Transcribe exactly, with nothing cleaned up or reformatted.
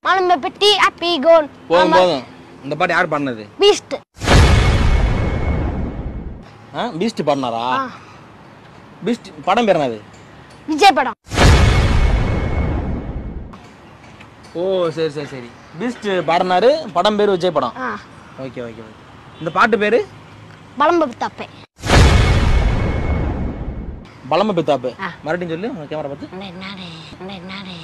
ஆனந்த பெட்டி happy cone. போதும் போதும். இந்த பாட்டு யார் பாடுனது? பீஸ்ட். ஆ பீஸ்ட் பாடுனாரா? பீஸ்ட் படம் பேர் என்னது? விஜய் படம். ஓ சரி சரி சரி. பீஸ்ட் பாடுனாரு, படம் பேர் விஜய் படம். Okay okay okay. இந்த பாட்டு பேரு? பலம்ப பித்தாப்பே. பலம்ப பித்தாப்பு. மறுபடியும் சொல்லு, உங்க கேமரா பார்த்து. நானே நானே நானே